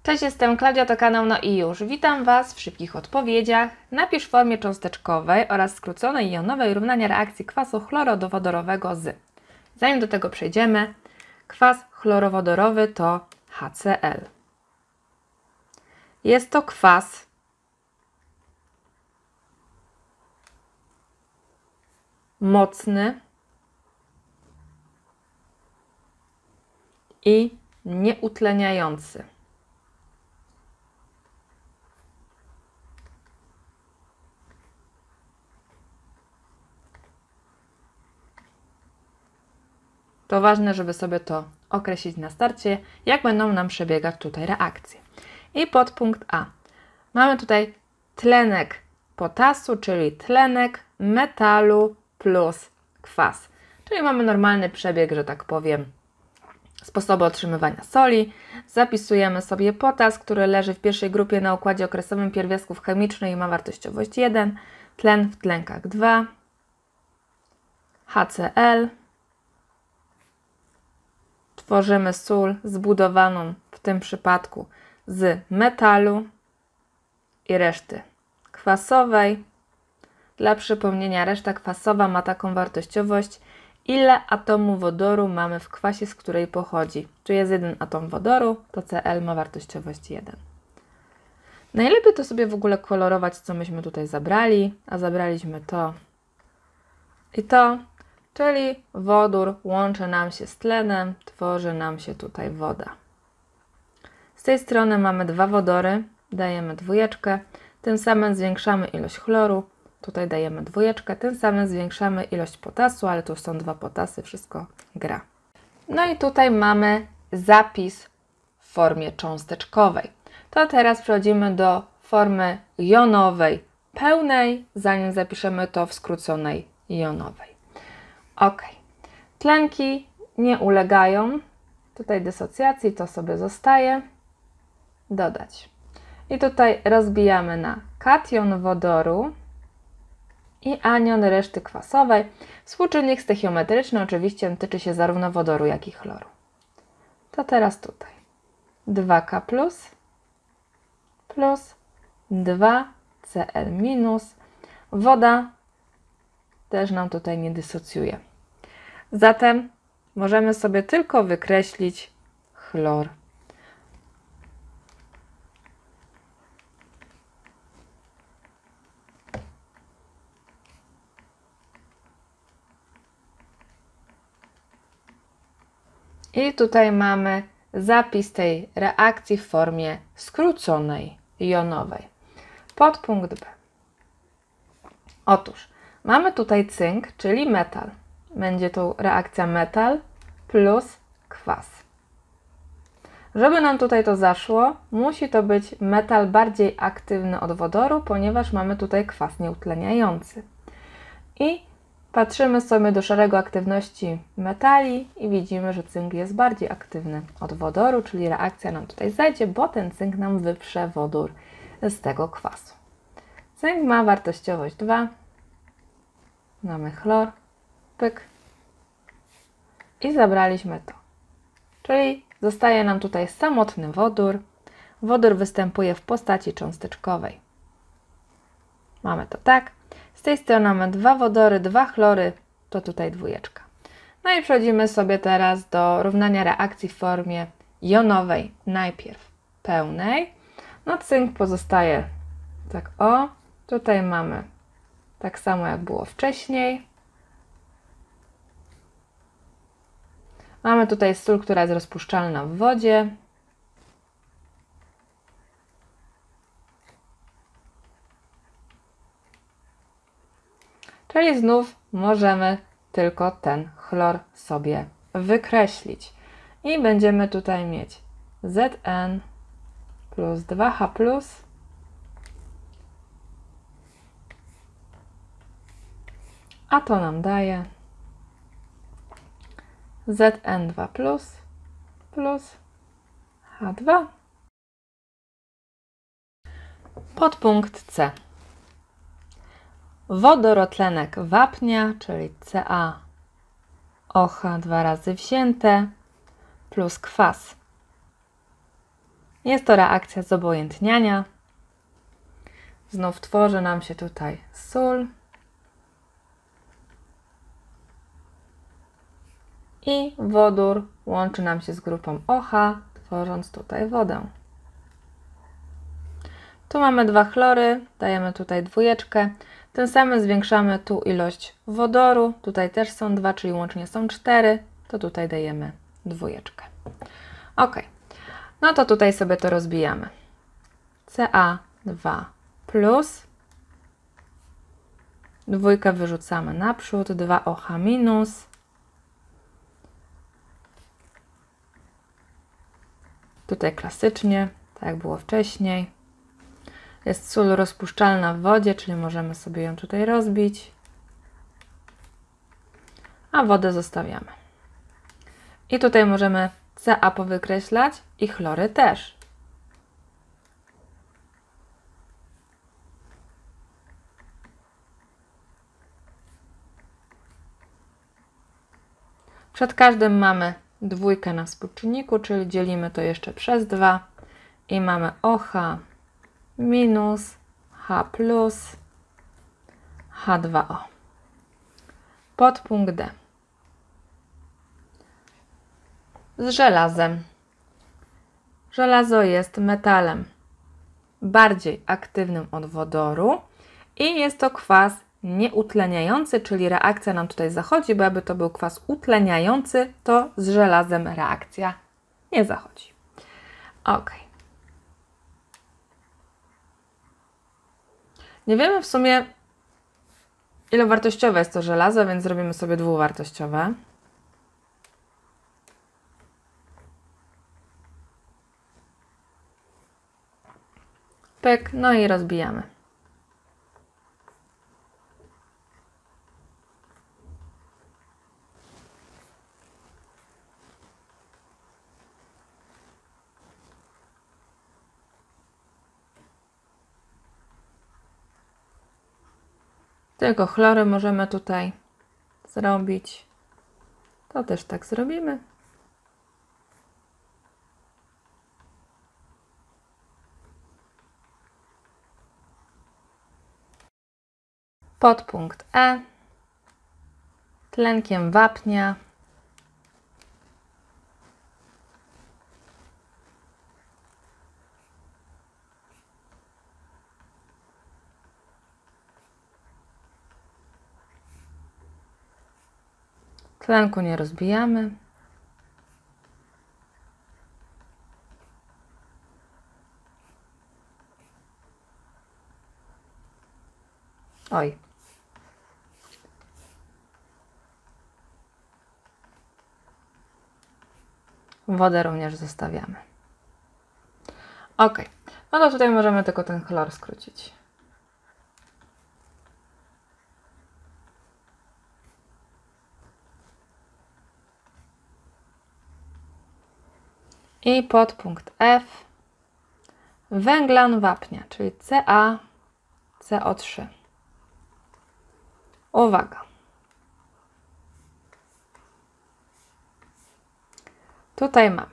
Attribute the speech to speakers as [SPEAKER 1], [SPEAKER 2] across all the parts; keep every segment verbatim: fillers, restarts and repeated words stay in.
[SPEAKER 1] Cześć, jestem Klaudia, to kanał No i już. Witam Was w szybkich odpowiedziach. Napisz w formie cząsteczkowej oraz skróconej jonowej równania reakcji kwasu chlorowodorowego z. Zanim do tego przejdziemy, kwas chlorowodorowy to H C l. Jest to kwas mocny i nieutleniający. To ważne, żeby sobie to określić na starcie, jak będą nam przebiegać tutaj reakcje. I podpunkt A. Mamy tutaj tlenek potasu, czyli tlenek metalu plus kwas. Czyli mamy normalny przebieg, że tak powiem, sposobu otrzymywania soli. Zapisujemy sobie potas, który leży w pierwszej grupie na układzie okresowym pierwiastków chemicznych i ma wartościowość jeden. Tlen w tlenkach dwa. H C l. Tworzymy sól zbudowaną w tym przypadku z metalu i reszty kwasowej. Dla przypomnienia, reszta kwasowa ma taką wartościowość, ile atomów wodoru mamy w kwasie, z której pochodzi. Tu jest jeden atom wodoru, to Cl ma wartościowość jeden. Najlepiej to sobie w ogóle kolorować, co myśmy tutaj zabrali, a zabraliśmy to i to. Czyli wodór łączy nam się z tlenem, tworzy nam się tutaj woda. Z tej strony mamy dwa wodory, dajemy dwójeczkę, tym samym zwiększamy ilość chloru, tutaj dajemy dwójeczkę, tym samym zwiększamy ilość potasu, ale tu są dwa potasy, wszystko gra. No i tutaj mamy zapis w formie cząsteczkowej. To teraz przechodzimy do formy jonowej pełnej, zanim zapiszemy to w skróconej jonowej. Ok, tlenki nie ulegają tutaj dysocjacji, to sobie zostaje. Dodać. I tutaj rozbijamy na kation wodoru i anion reszty kwasowej. Współczynnik stoichiometryczny oczywiście tyczy się zarówno wodoru, jak i chloru. To teraz tutaj dwa K plus plus dwa Cl minus. Woda też nam tutaj nie dysocjuje. Zatem możemy sobie tylko wykreślić chlor. I tutaj mamy zapis tej reakcji w formie skróconej jonowej. Podpunkt B. Otóż mamy tutaj cynk, czyli metal. Będzie to reakcja metal plus kwas. Żeby nam tutaj to zaszło, musi to być metal bardziej aktywny od wodoru, ponieważ mamy tutaj kwas nieutleniający. I patrzymy sobie do szeregu aktywności metali i widzimy, że cynk jest bardziej aktywny od wodoru, czyli reakcja nam tutaj zajdzie, bo ten cynk nam wyprze wodór z tego kwasu. Cynk ma wartościowość dwa. Mamy chlor, pyk i zabraliśmy to. Czyli zostaje nam tutaj samotny wodór. Wodór występuje w postaci cząsteczkowej. Mamy to tak. Z tej strony mamy dwa wodory, dwa chlory, to tutaj dwójeczka. No i przechodzimy sobie teraz do równania reakcji w formie jonowej, najpierw pełnej. No cynk pozostaje tak o. Tutaj mamy tak samo jak było wcześniej. Mamy tutaj sól, która jest rozpuszczalna w wodzie. Czyli znów możemy tylko ten chlor sobie wykreślić. I będziemy tutaj mieć Zn plus dwa H plus a to nam daje Zn dwa plus plus H dwa. Podpunkt C. Wodorotlenek wapnia, czyli CaOH dwa razy wzięte plus kwas. Jest to reakcja zobojętniania. Znów tworzy nam się tutaj sól i wodór łączy nam się z grupą OH, tworząc tutaj wodę. Tu mamy dwa chlory, dajemy tutaj dwójeczkę. Tym samym zwiększamy tu ilość wodoru. Tutaj też są dwa, czyli łącznie są cztery. To tutaj dajemy dwójeczkę. Ok. No to tutaj sobie to rozbijamy. C A dwa plus. Dwójkę wyrzucamy naprzód. dwa O H minus. Tutaj klasycznie, tak jak było wcześniej. Jest sól rozpuszczalna w wodzie, czyli możemy sobie ją tutaj rozbić. A wodę zostawiamy. I tutaj możemy C A powykreślać i chlory też. Przed każdym mamy dwójkę na współczynniku, czyli dzielimy to jeszcze przez dwa i mamy OH minus H plus H dwa O. Podpunkt D. Z żelazem. Żelazo jest metalem bardziej aktywnym od wodoru i jest to kwas nieutleniający, czyli reakcja nam tutaj zachodzi, bo aby to był kwas utleniający, to z żelazem reakcja nie zachodzi. Ok. Nie wiemy w sumie, ilowartościowe jest to żelazo, więc zrobimy sobie dwuwartościowe. Pyk, no i rozbijamy. Tylko chlory możemy tutaj zrobić. To też tak zrobimy. Podpunkt E. Tlenkiem wapnia. Tlenku nie rozbijamy. Oj. Wodę również zostawiamy. Ok. No to tutaj możemy tylko ten chlor skrócić. I podpunkt F. Węglan wapnia, czyli C A C O trzy. Uwaga. Tutaj mamy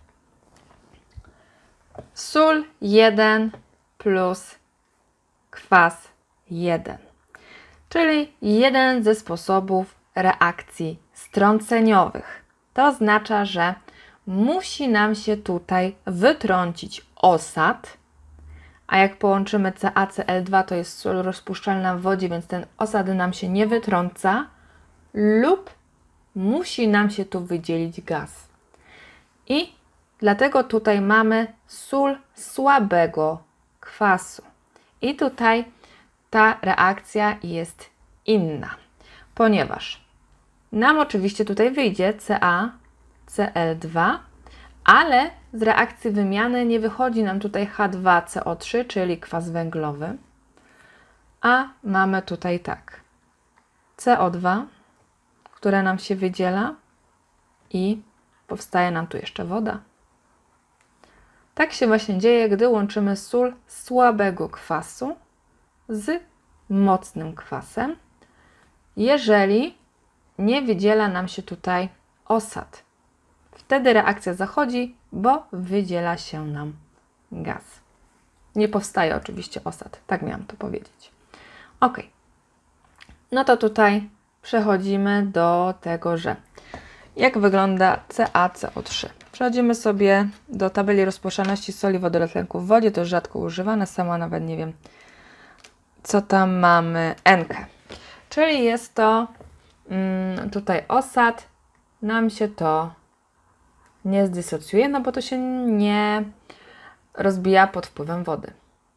[SPEAKER 1] sól jeden plus kwas jeden, czyli jeden ze sposobów reakcji strąceniowych. To oznacza, że musi nam się tutaj wytrącić osad, a jak połączymy C A C L dwa, to jest sól rozpuszczalna w wodzie, więc ten osad nam się nie wytrąca, lub musi nam się tu wydzielić gaz. I dlatego tutaj mamy sól słabego kwasu. I tutaj ta reakcja jest inna, ponieważ nam oczywiście tutaj wyjdzie C A C L dwa, ale z reakcji wymiany nie wychodzi nam tutaj H dwa C O trzy, czyli kwas węglowy, a mamy tutaj tak C O dwa, które nam się wydziela i powstaje nam tu jeszcze woda. Tak się właśnie dzieje, gdy łączymy sól słabego kwasu z mocnym kwasem, jeżeli nie wydziela nam się tutaj osad. Wtedy reakcja zachodzi, bo wydziela się nam gaz. Nie powstaje oczywiście osad, tak miałam to powiedzieć. Ok, no to tutaj przechodzimy do tego, że jak wygląda C a C o trzy. Przechodzimy sobie do tabeli rozpuszczalności soli wodorotlenku w wodzie, to jest rzadko używane, sama nawet nie wiem, co tam mamy, N K. Czyli jest to mm, tutaj osad, nam się to nie zdysocjuje, no bo to się nie rozbija pod wpływem wody.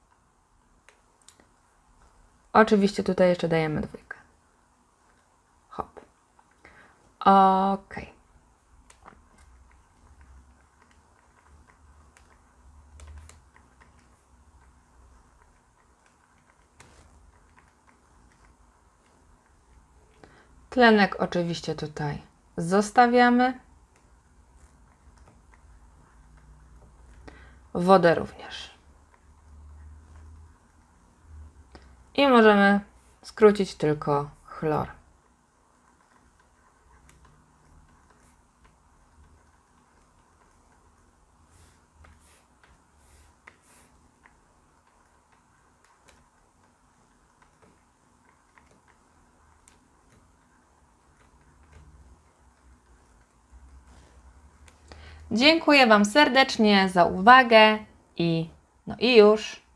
[SPEAKER 1] Oczywiście tutaj jeszcze dajemy dwójkę. Hop. Ok. Tlenek oczywiście tutaj zostawiamy. Wodę również. I możemy skrócić tylko chlor. Dziękuję Wam serdecznie za uwagę i no i już.